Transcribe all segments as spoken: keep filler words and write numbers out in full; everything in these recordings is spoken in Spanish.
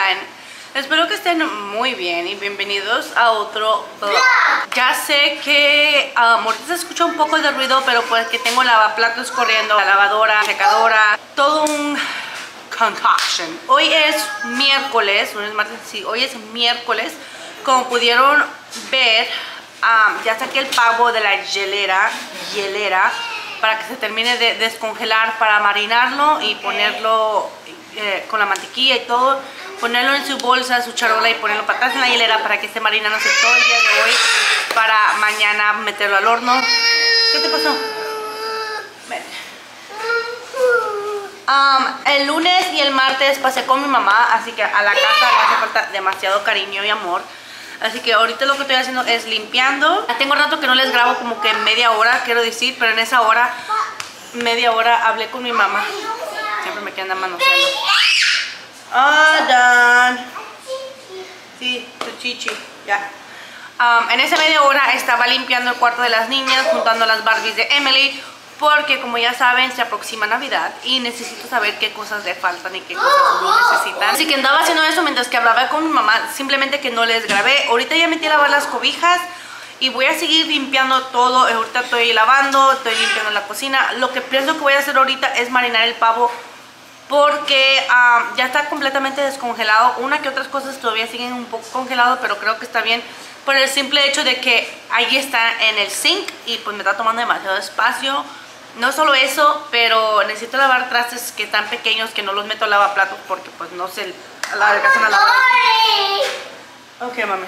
están? Espero que estén muy bien y bienvenidos a otro vlog. Ya sé que um, ahorita se escucha un poco de ruido, pero pues que tengo lavaplatos corriendo, la lavadora, secadora, todo un concoction. Hoy es miércoles, no es martes, sí, hoy es miércoles. Como pudieron ver, um, ya saqué el pavo de la hielera, hielera para que se termine de descongelar, para marinarlo y ponerlo eh, con la mantequilla y todo, ponerlo en su bolsa, su charola y ponerlo para atrás en la hielera para que esté marinándose todo el día de hoy, para mañana meterlo al horno. ¿Qué te pasó? Ven. Um, el lunes y el martes pasé con mi mamá, así que a la casa le hace falta demasiado cariño y amor. Así que ahorita lo que estoy haciendo es limpiando. Tengo rato que no les grabo, como que media hora, quiero decir, pero en esa hora, media hora, hablé con mi mamá. Siempre me quedan manoseando. Ah, Dan. Sí, tu chichi, ya. Um, en esa media hora estaba limpiando el cuarto de las niñas, juntando las Barbies de Emily, porque como ya saben, se aproxima Navidad y necesito saber qué cosas le faltan y qué cosas no necesitan. Así que andaba haciendo eso mientras que hablaba con mi mamá, simplemente que no les grabé. Ahorita ya metí a lavar las cobijas y voy a seguir limpiando todo. Ahorita estoy lavando, estoy limpiando la cocina. Lo que pienso que voy a hacer ahorita es marinar el pavo, porque um, ya está completamente descongelado. Una que otras cosas todavía siguen un poco congeladas, pero creo que está bien por el simple hecho de que ahí está en el zinc y pues me está tomando demasiado espacio. No solo eso, pero necesito lavar trastes que están pequeños, que no los meto a lavaplatos porque pues no se alcanzan a lavar. Ok, mami.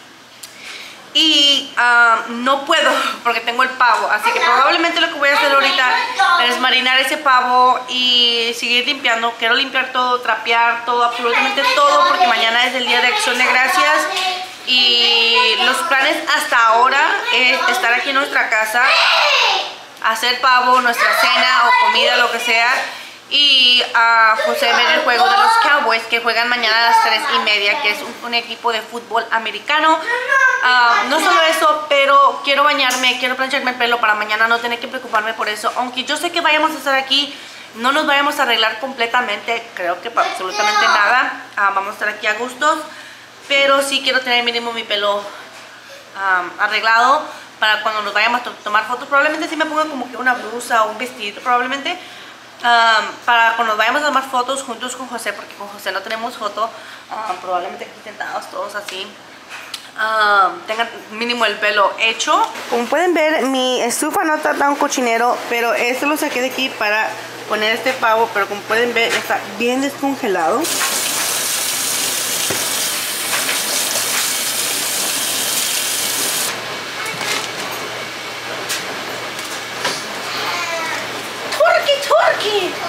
Y uh, no puedo porque tengo el pavo, así que probablemente lo que voy a hacer ahorita es marinar ese pavo y seguir limpiando. Quiero limpiar todo, trapear todo, absolutamente todo, porque mañana es el día de Acción de Gracias y los planes hasta ahora es estar aquí en nuestra casa, hacer pavo, nuestra cena o comida, lo que sea, y a uh, José ver el juego de los Cowboys que juegan mañana a las tres y media, que es un, un equipo de fútbol americano. Uh, no solo eso, pero quiero bañarme, quiero plancharme el pelo para mañana no tener que preocuparme por eso. Aunque yo sé que vayamos a estar aquí, no nos vayamos a arreglar completamente, creo que para absolutamente nada. Uh, vamos a estar aquí a gustos, pero sí quiero tener mínimo mi pelo um, arreglado para cuando nos vayamos a to tomar fotos. Probablemente sí me ponga como que una blusa o un vestido, probablemente um, para cuando nos vayamos a tomar fotos juntos con José, porque con José no tenemos foto. um, probablemente aquí sentados todos así, um, tengan mínimo el pelo hecho. Como pueden ver, mi estufa no está tan cochinero, pero esto lo saqué de aquí para poner este pavo, pero como pueden ver está bien descongelado. Turkey.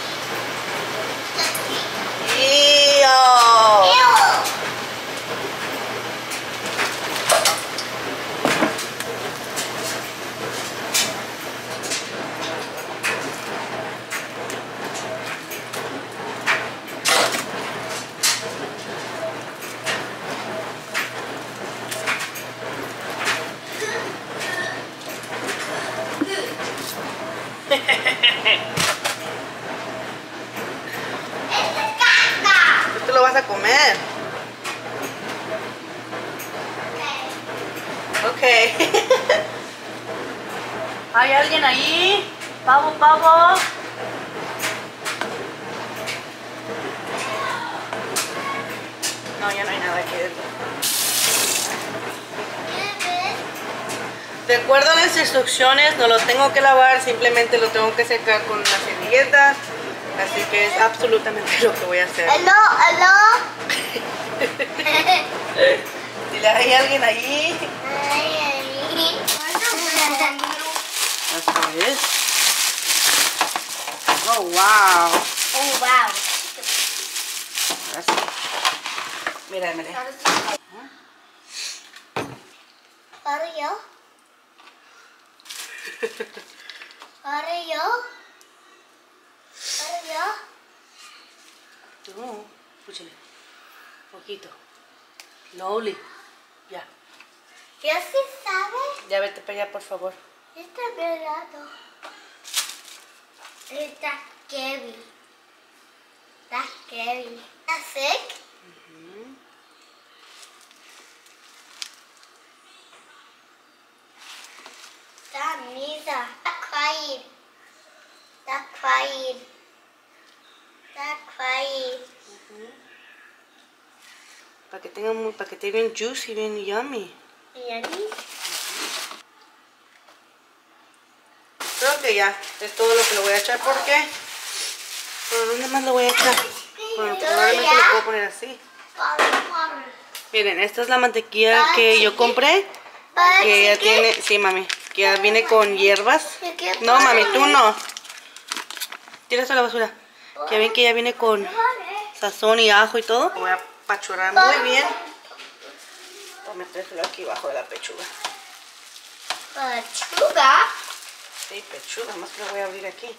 Ew. Tú lo vas a comer. Ok. ¿Hay alguien ahí? Pavo, pavo. No, ya no hay nada aquí dentro. De acuerdo a las instrucciones, no lo tengo que lavar, simplemente lo tengo que secar con una servilleta. Así que es absolutamente lo que voy a hacer. Aló, aló. Dile, ¿hay alguien ahí? Eso es. Oh, wow. Oh, wow. Así. Mira, mira. ¿Para yo? ¿Para yo? ¿Para yo? No, escúchale. Poquito. Lowly. Ya. ¿Ya se sabe? Ya vete para allá, por favor. Está velado. Está Kevin. Está Kevin. ¿Está sick? crying. Está crying. Para que tenga muy, para que esté bien juicy, bien yummy. ¿Yummy? Creo que ya es todo lo que le voy a echar porque ¿por dónde más lo voy a echar? Bueno, probablemente lo puedo poner así. Miren, esta es la mantequilla que yo compré. Que ya tiene, sí mami, que ya viene con hierbas. No mami, tú no. Tira eso a la basura. Que ven que ya viene con sazón y ajo y todo. Voy a apachurrar muy bien. Voy a metérselo aquí abajo de la pechuga. ¿Pechuga? Sí, pechuga, más que lo voy a abrir aquí.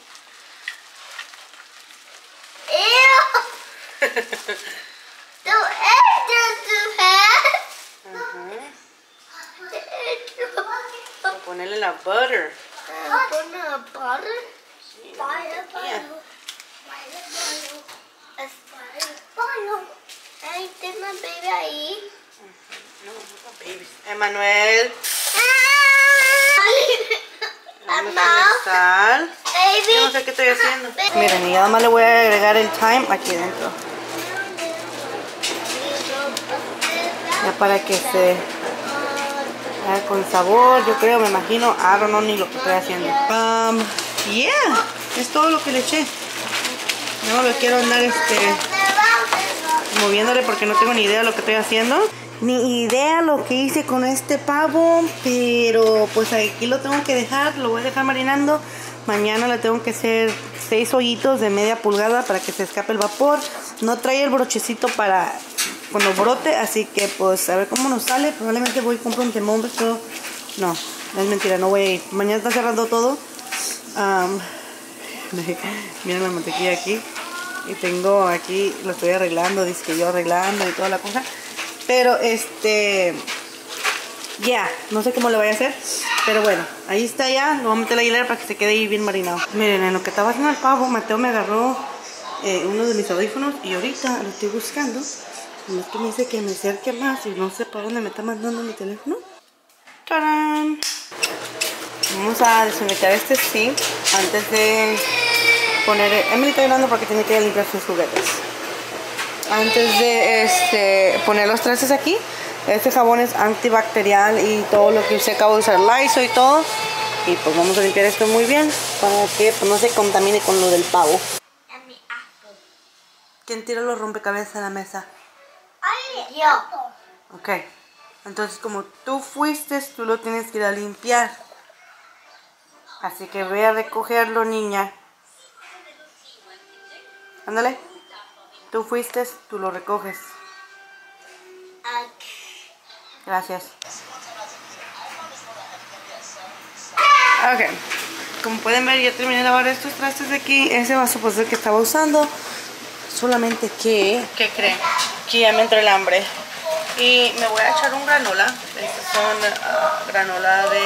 Ew. No, Voy a ponerle la butter. ¿Pone butter? Sí, la mantequilla. Ay, tengo una baby ahí. No, no, babies. Emanuel. Vamos a poner sal. Baby. Yo no sé qué estoy haciendo. Miren, y nada más le voy a agregar el thyme aquí dentro. Ya para que se haga con sabor, yo creo, me imagino. I don't know ni lo que estoy haciendo. Um, yeah, es todo lo que le eché. No lo quiero andar este, moviéndole porque no tengo ni idea de lo que estoy haciendo. Ni idea lo que hice con este pavo, pero pues aquí lo tengo que dejar, lo voy a dejar marinando. Mañana le tengo que hacer seis hoyitos de media pulgada para que se escape el vapor. No trae el brochecito para cuando brote, así que pues a ver cómo nos sale. Probablemente voy y compro un termómetro. No, no es mentira, no voy a ir. Mañana está cerrando todo. Um, miren la mantequilla aquí. Y tengo aquí, lo estoy arreglando, dice que yo arreglando y toda la cosa. Pero este, ya, yeah, no sé cómo le voy a hacer. Pero bueno, ahí está ya. Lo voy a meter a la hilera para que se quede ahí bien marinado. Miren, en lo que estaba haciendo el pavo, Mateo me agarró eh, uno de mis audífonos. Y ahorita lo estoy buscando. Y es que me dice que me acerque más. Y no sé para dónde me está mandando mi teléfono. ¡Tarán! Vamos a desconectar este zinc antes de poner... Emily está llorando porque tiene que limpiar sus juguetes. Antes de este, poner los trastes aquí, este jabón es antibacterial y todo lo que se acaba de usar, Lysol y todo. Y pues vamos a limpiar esto muy bien para que pues, no se contamine con lo del pavo. ¿Quién tira los rompecabezas a la mesa? Ay, yo. Ok, entonces como tú fuiste, tú lo tienes que ir a limpiar. Así que ve a recogerlo, niña. Ándale. Tú fuiste, tú lo recoges. Gracias. Ok. Como pueden ver, ya terminé de lavar estos trastes de aquí. Ese vaso pues el que estaba usando. Solamente que... ¿Qué creen? Que ya me entró el hambre. Y me voy a echar un granola. Estos son uh, granola de...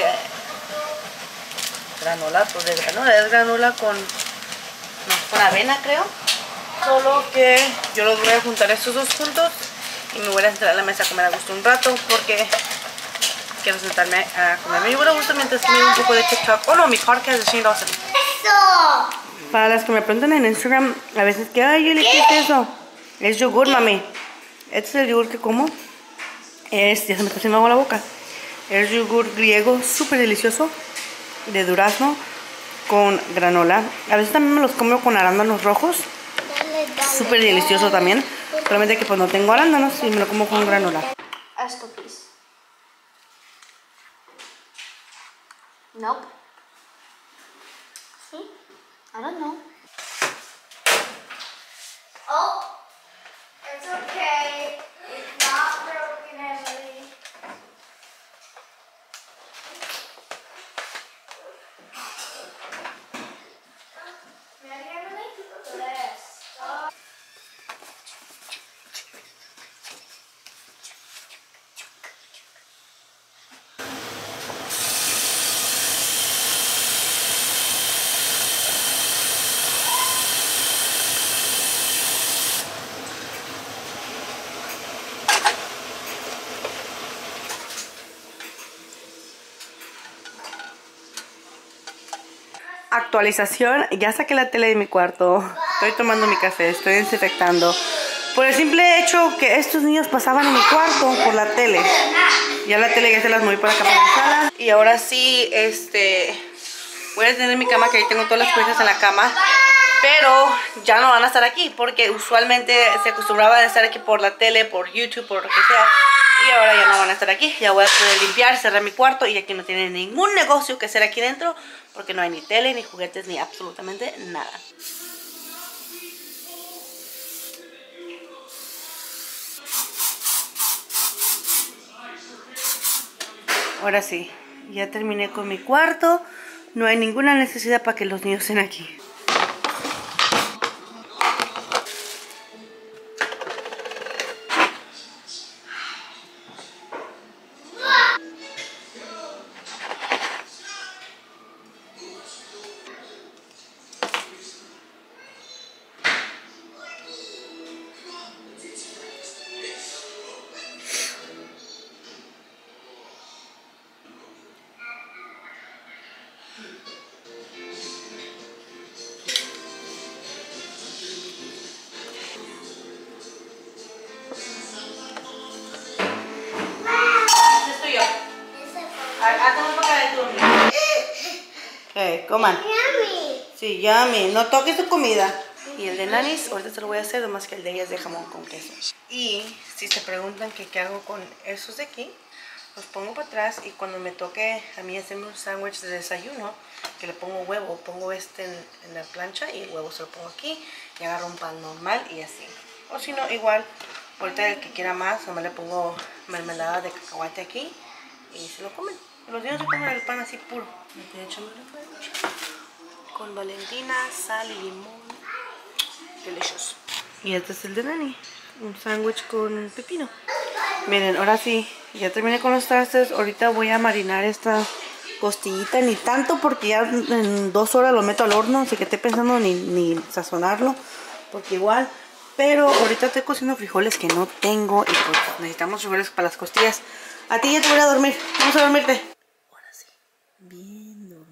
Granola, pues de granola. Es granola con... No, con avena, creo. Solo que yo los voy a juntar estos dos juntos y me voy a sentar a la mesa a comer a gusto un rato porque quiero sentarme a comer. Me llevo a gusto mientras que miro un poco de TikTok. Oh no, mi podcast de Shane Dawson. ¡Eso! Para las que me preguntan en Instagram a veces que, ay, Yuli, ¿qué es eso? Es yogur, mami. Este es el yogur que como. Es, ya se me está haciendo agua la boca. Es yogur griego, súper delicioso, de durazno con granola. A veces también me los como con arándanos rojos. Súper delicioso también. Solamente que pues no tengo arándanos y me lo como con granola. Esto, please. Nope. ¿Sí? I don't know. Oh, it's okay. It's not broken, Emily. Ready, Emily? Let's start. actualización. Ya saqué la tele de mi cuarto. Estoy tomando mi café, estoy desinfectando. Por el simple hecho que estos niños pasaban en mi cuarto por la tele. Ya la tele ya se las moví para acá para la sala. Y ahora sí, este... voy a tener mi cama, que ahí tengo todas las cosas en la cama. Pero ya no van a estar aquí, porque usualmente se acostumbraban a estar aquí por la tele, por YouTube, por lo que sea. Y ahora ya no van a estar aquí. Ya voy a poder limpiar, cerrar mi cuarto. Y aquí no tienen ningún negocio que hacer aquí dentro, porque no hay ni tele, ni juguetes, ni absolutamente nada. Ahora sí, ya terminé con mi cuarto. No hay ninguna necesidad para que los niños estén aquí. Okay, coman. Yummy. Sí, yummy. No toques tu comida. Y el de Nanis, ahorita se lo voy a hacer, nomás que el de ella es de jamón con queso. Y si se preguntan que qué hago con esos de aquí, los pongo para atrás y cuando me toque a mí hacerme un sándwich de desayuno, que le pongo huevo, pongo este en, en la plancha y el huevo se lo pongo aquí y agarro un pan normal y así. O si no, igual, ahorita el que quiera más, nomás le pongo mermelada de cacahuate aquí y se lo comen. Los niños se comen el pan así puro. Con Valentina, sal y limón. Delicioso. Y este es el de Nani. Un sándwich con pepino. Miren, ahora sí, ya terminé con los trastes. Ahorita voy a marinar esta costillita. Ni tanto porque ya en dos horas lo meto al horno. Así que estoy pensando ni, ni sazonarlo. Porque igual. Pero ahorita estoy cociendo frijoles que no tengo. Y pues necesitamos frijoles para las costillas. A ti ya te voy a dormir. Vamos a dormirte. Ahora sí. Bien dormido.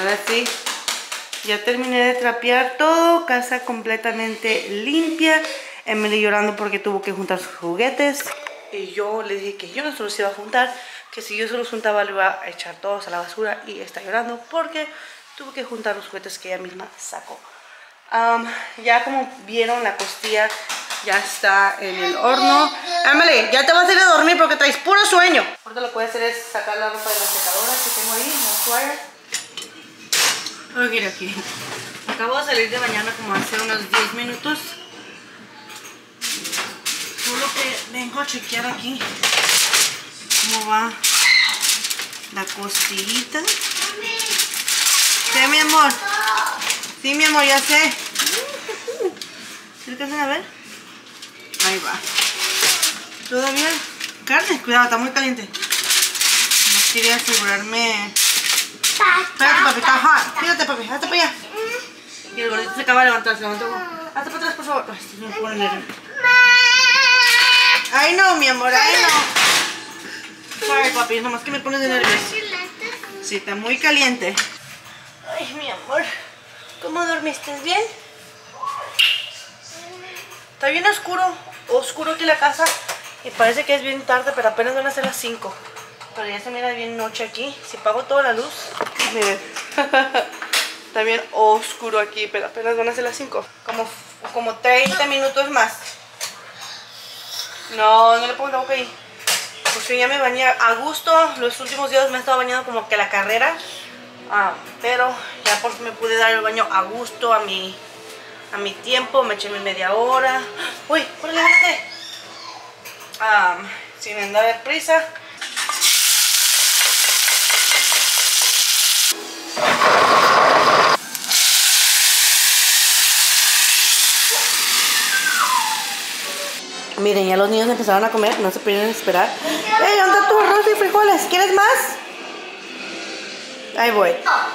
ahora sí, ya terminé de trapear todo, casa completamente limpia. Emily llorando porque tuvo que juntar sus juguetes. Y yo le dije que yo no se los iba a juntar, que si yo se los juntaba le iba a echar todos a la basura. Y está llorando porque tuvo que juntar los juguetes que ella misma sacó. Um, ya como vieron, la costilla ya está en el horno. Emily, ya te vas a ir a dormir porque traes puro sueño. Ahorita lo que voy a hacer es sacar la ropa de la secadora que tengo ahí, la toalla. Ok, aquí. Acabo de salir de mañana como hace unos diez minutos. Solo que vengo a chequear aquí cómo va la costillita. ¿Qué, mi amor? Sí, mi amor, ya sé. ¿Sí alcanzan a ver? Ahí va. Todavía carne, cuidado, está muy caliente. No quería asegurarme. Espérate, papi, está hot. Fíjate, papi, hazte para allá. Y el gordito se acaba de levantar, se levantó. Hazte para atrás, por favor. Ay, esto me pone nervioso. Ay, no, mi amor, ay, no. Sorry, papi, nomás que me pones de nervioso. Sí, está muy caliente. Ay, mi amor, ¿cómo dormiste? ¿Bien? Está bien oscuro, oscuro aquí la casa. Y parece que es bien tarde, pero apenas van a ser las cinco. Pero ya se mira bien noche aquí. Si apago toda la luz, miren. Está bien oscuro aquí, pero apenas van a ser las cinco. Como, como treinta minutos más. No, no le pongo la boca ahí. Porque ya me bañé a gusto. Los últimos días me he estado bañando como que a la carrera. Ah, pero ya por fin me pude dar el baño a gusto, a mi, a mi tiempo. Me eché mi media hora. Uy, por levántate. Ah, sin andar de prisa. Miren, ya los niños empezaron a comer, no se pudieron esperar. ¡Ey, dónde está tu arroz y frijoles! ¿Quieres más? Ahí voy.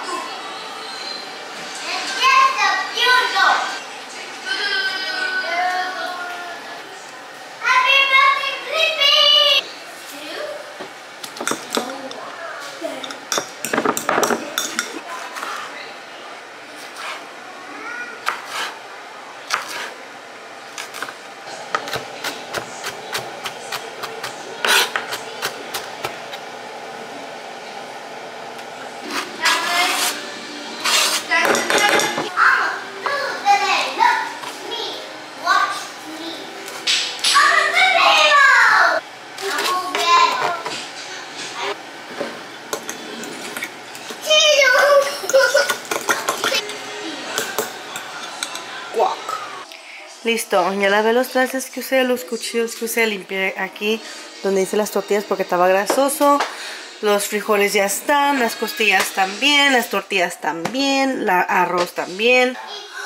Listo, ya lavé los trastes que usé, los cuchillos que usé, limpié aquí donde hice las tortillas porque estaba grasoso. Los frijoles ya están, las costillas también, las tortillas también, el arroz también.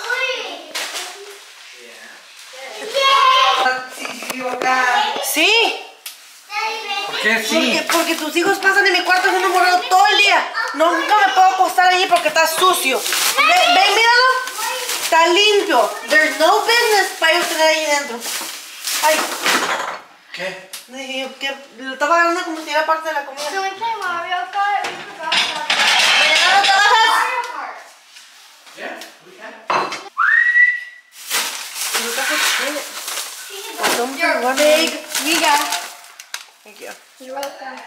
Sí. ¿Por qué sí? Porque, porque tus hijos pasan en mi cuarto haciendo borrado todo el día. No, nunca me puedo acostar allí porque está sucio. Ven, ven, míralo. Está limpio. There's no business para yo tener ahí dentro. Ay. ¿Qué? Dije que lo estaba agarrando como si era parte de la comida. Can we play Mario Kart? We forgot about ¿Mañana no trabajas? Mario Kart. Yeah, we can. You're big. You got it. Thank you. You're welcome.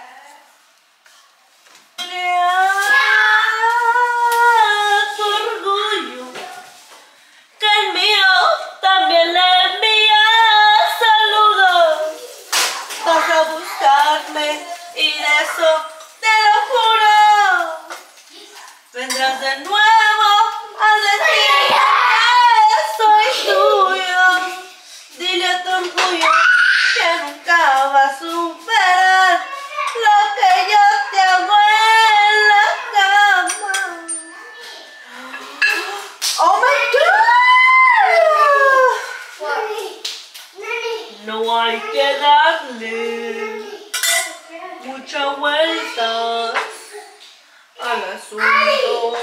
Su orgullo, que el mío también le envía saludos. Vas a buscarme y de eso te lo juro. Vendrás de nuevo a decir que soy tuyo. Dile a tu orgullo que nunca va a superar lo que yo te hago en la cama. ¡Oh, my God! What? No hay que darle mucha vuelta al asunto.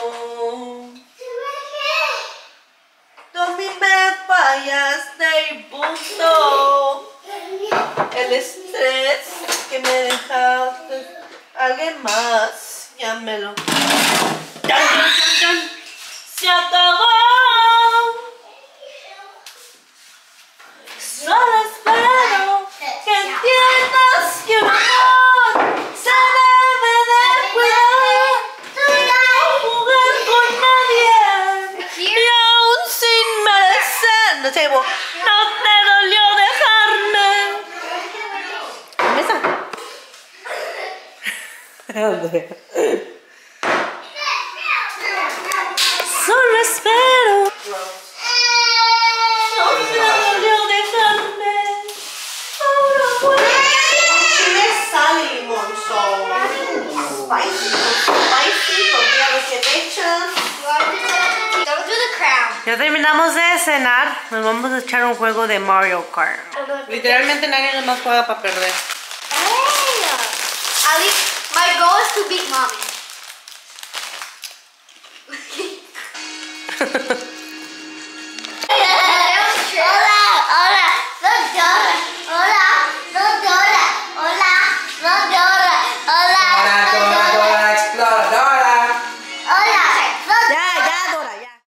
Tú a mí me fallaste y punto. El estrés que me dejaste, alguien más, ya me lo Chan, chan, chan, chan. Se acabó. Solo espero que entiendas que un amor se debe de cuidar. No jugar con nadie. Y aún sin merecer. No sé, no te dolió dejarme. Mesa. Solo espero. No te dolió dejarme. Ahora puedo. Chile, sal y limón. So, spicy. Spicy, tortilla recién hecha. Don't do the crown. Ya terminamos de cenar. Nos vamos a echar un juego de Mario Kart. Literalmente nadie más juega para perder. Hey, at least my goal is to beat mommy.